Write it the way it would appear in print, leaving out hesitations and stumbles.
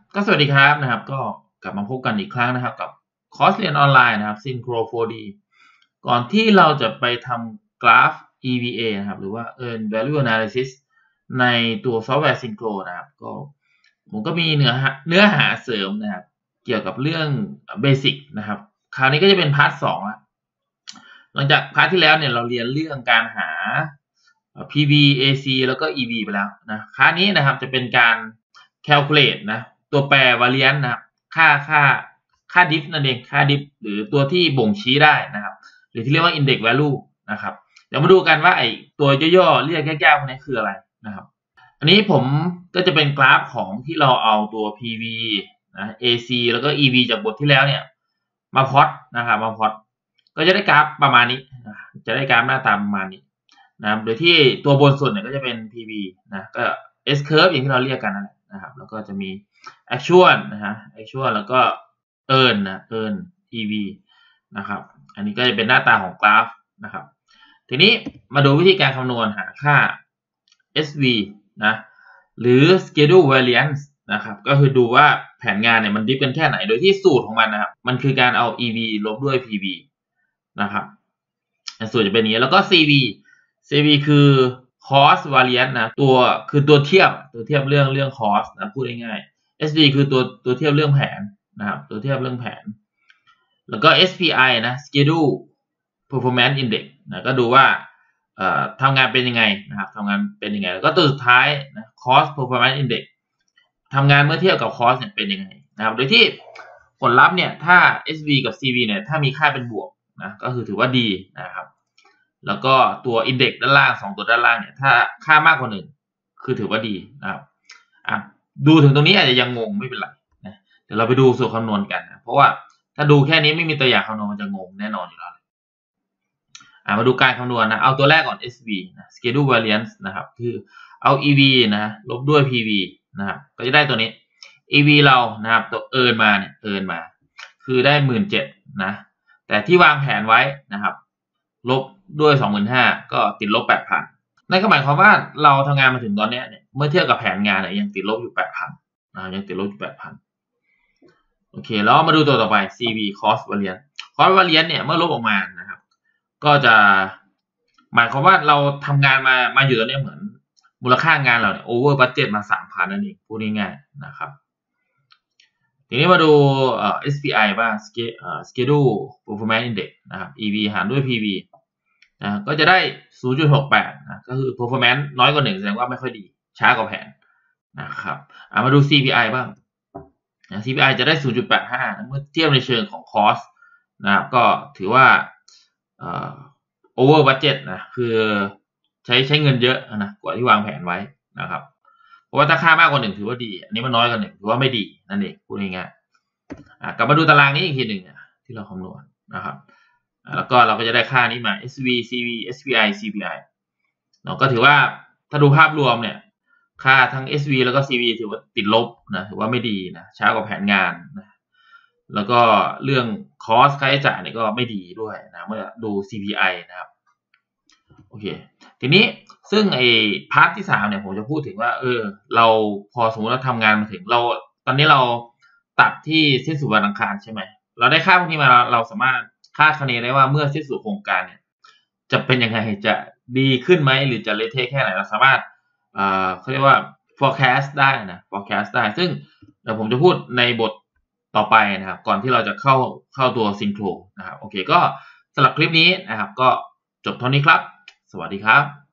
ก็สวัสดีครับก็กลับมาพบกันอีกครั้งนะครับกับคอร์สเรียนออนไลน์นะครับ Synchro 4D ก่อนที่เราจะไปทำกราฟ EVA นะครับหรือว่า Earn Value Analysis ในตัวซอฟต์แวร์ Synchro นะครับก็ผมก็มีเนื้อหาเสริมนะครับเกี่ยวกับเรื่องเบสิกนะครับคราวนี้ก็จะเป็นพาร์ท2ละหลังจากพาร์ทที่แล้วเนี่ยเราเรียนเรื่องการหา PV AC แล้วก็ EV ไปแล้วนะคราวนี้นะครับจะเป็นการ calculate นะตัวแปร variance นะครับค่า diff นั่นเองค่า diff หรือตัวที่บ่งชี้ได้นะครับหรือที่เรียกว่า index value นะครับเดี๋ยวมาดูกันว่าไอ้ตัวย่อๆเรียกยากๆพวกนี้คืออะไรนะครับอันนี้ผมก็จะเป็นกราฟของที่เราเอาตัว PV นะ AC แล้วก็ EV จากบทที่แล้วเนี่ยมาพลอตนะครับมาพลอตก็จะได้กราฟประมาณนี้นะจะได้กราฟหน้าตาประมาณนี้นะครับโดยที่ตัวบนสุดเนี่ยก็จะเป็น PV นะก็ S curve อย่างที่เราเรียกกันนั่นแหละนะครับแล้วก็จะมี actual นะฮะ actual แล้วก็ earn EV นะครับอันนี้ก็จะเป็นหน้าตาของกราฟนะครับทีนี้มาดูวิธีการคำนวณหาค่า SV นะหรือ schedule variance นะครับก็คือดูว่าแผนงานเนี่ยมันดิฟกันแค่ไหนโดยที่สูตรของมันนะครับมันคือการเอา EV ลบด้วย PV นะครับสูตรจะเป็นอย่างนี้แล้วก็ CV คือ cost variance นะตัวเทียบเรื่อง cost นะพูดง่ายๆ SV คือตัวเทียบเรื่องแผนนะครับตัวเทียบเรื่องแผนแล้วก็ SPI นะ schedule performance index นะก็ดูว่าทำงานเป็นยังไงนะครับทำงานเป็นยังไงแล้วก็ตัวสุดท้ายนะ cost performance index ทำงานเมื่อเทียบกับ cost เนี่ยเป็นยังไงนะครับโดยที่ผลลัพธ์เนี่ยถ้า SV กับ CV เนี่ยถ้ามีค่าเป็นบวกนะก็คือถือว่าดีนะครับแล้วก็ตัว index ด้านล่าง2ตัวด้านล่างเนี่ยถ้าค่ามากกว่า1คือถือว่าดีนะครับดูถึงตรงนี้อาจจะยังงงไม่เป็นไรนะเดี๋ยวเราไปดูสูตรคำนวณกันนะเพราะว่าถ้าดูแค่นี้ไม่มีตัวอย่างคำนวณมันจะงงแน่นอนอยู่แล้วมาดูการคำนวณนะเอาตัวแรกก่อน SV นะ schedule variance นะครับคือเอา EV นะลบด้วย PV นะครับก็จะได้ตัวนี้ EV เรานะครับตัว earn มาคือได้ 17,000 นะแต่ที่วางแผนไว้นะครับลบด้วย 25,000 ก็ติดลบ 8,000 นั่นก็หมายความว่าเราทำงานมาถึงตอนนี้เนี่ยเมื่อเทียบกับแผนงานเนี่ยยังติดลบอยู่ 8,000 ยังติดลบอยู่ 8,000 โอเคแล้วมาดูตัวต่อไป CV cost variance cost variance เนี่ยเมื่อลบออกมานะครับก็จะหมายความว่าเราทำงานมาอยู่ตอนนี้เหมือนมูลค่างานเราเนี่ย over budget มา 3,000 นั่นเองพูดง่ายๆนะครับทีนี้มาดูSPI บ้าง schedule performance index นะครับ EV หารด้วย PV นะก็จะได้ 0.68 นะก็คือ performance น้อยกว่า1แสดงว่าไม่ค่อยดีช้ากว่าแผนนะครับมาดู CPI บ้างCPI จะได้ 0.85 เมื่อเทียบในเชิงของ cost นะครับก็ถือว่าover budget นะคือใช้เงินเยอะนะกว่าที่วางแผนไว้นะครับเพราะว่าถ้าค่ามากกว่า1ถือว่าดีอันนี้มันน้อยกว่า1ถือว่าไม่ดีนั่นเองพูดง่ายๆกลับมาดูตารางนี้อีกทีหนึ่งที่เราคำนวณนะครับแล้วก็เราก็จะได้ค่านี้มา SV CV SPI CPI เราก็ถือว่าถ้าดูภาพรวมเนี่ยค่าทั้ง SV แล้วก็ CV ถือว่าติดลบนะถือว่าไม่ดีนะช้ากว่าแผนงานนะแล้วก็เรื่องคอสค่าใช้จ่ายเนี่ยก็ไม่ดีด้วยนะเมื่อดู CPI นะครับโอเคทีนี้ซึ่งไอ้พาร์ทที่3เนี่ยผมจะพูดถึงว่าเราพอสมมติเราทำงานมาถึงเราตอนนี้เราตัดที่สิ้นสุดวันอังคารใช่ไหมเราได้ค่าพวกนี้มาเราสามารถคาดคะเนได้ว่าเมื่อสิ้นสุดโครงการเนี่ยจะเป็นยังไงจะดีขึ้นไหมหรือจะเละเทะแค่ไหนเราสามารถเขาเรียกว่า forecast ได้นะ forecast ได้ซึ่งเดี๋ยวผมจะพูดในบทต่อไปนะครับก่อนที่เราจะเข้าตัว Synchro นะครับโอเคก็สำหรับคลิปนี้นะครับก็จบเท่านี้ครับสวัสดีครับ